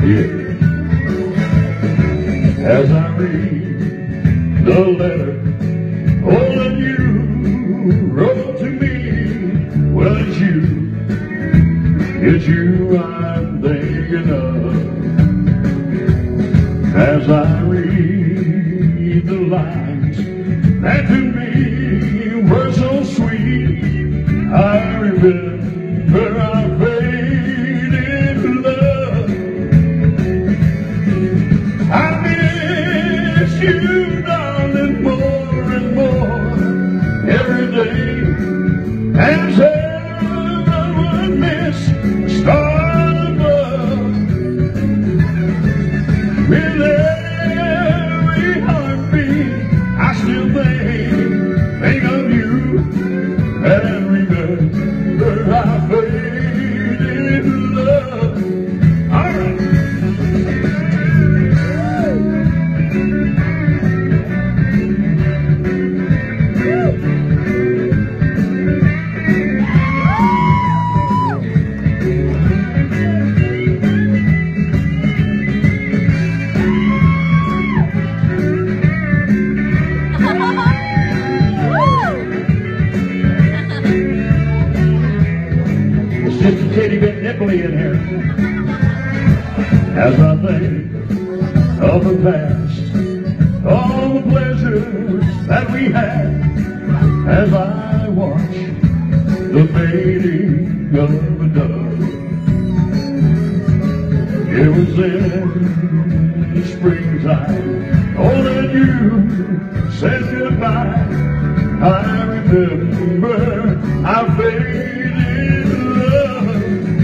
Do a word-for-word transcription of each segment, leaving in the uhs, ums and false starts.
Yeah. As I read the letter, oh, that you wrote to me, well, it's you, it's you I'm thinking of. As I read the lines that to me were so sweet, I remember our faded love. I miss you, darling, more and more every day, as heaven would miss the stars above. With every heartbeat, I still think, think of you, and remember our faded love. All right. Just a titty bit nipply in here. As I think of the past, all the pleasures that we had, as I watch the fading of a dove. It was in the springtime, oh, that you said goodbye. I remember our faded love.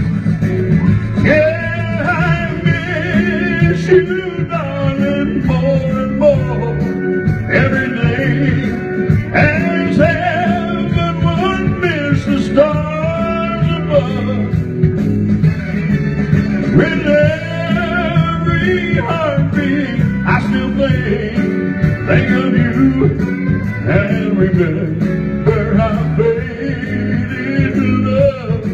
Yeah, I miss you, darling, more and more every day, as heaven would miss the stars above. With every heartbeat, I still think, think of you, and remember our faded love.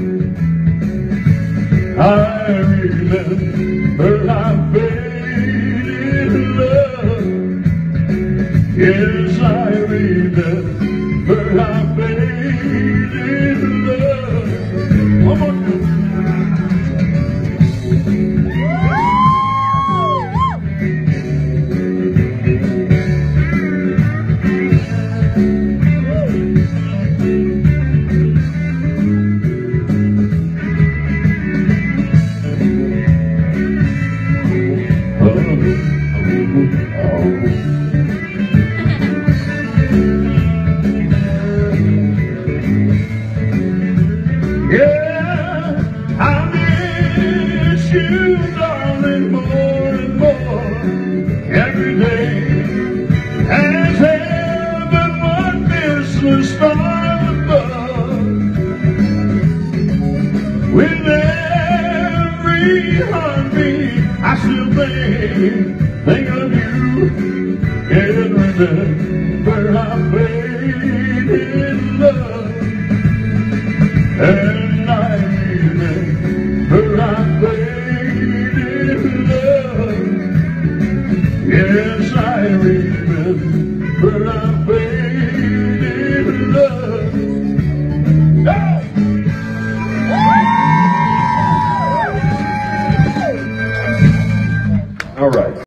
I remember our faded love. Yes, I remember our faded love. One more time. Yeah, I miss you, darling, more and more every day, as heaven would miss the stars above. With every heartbeat, I still think, think of you, and remember our faded love. And I remember our faded love. Yes, I remember our faded love. Oh! All right.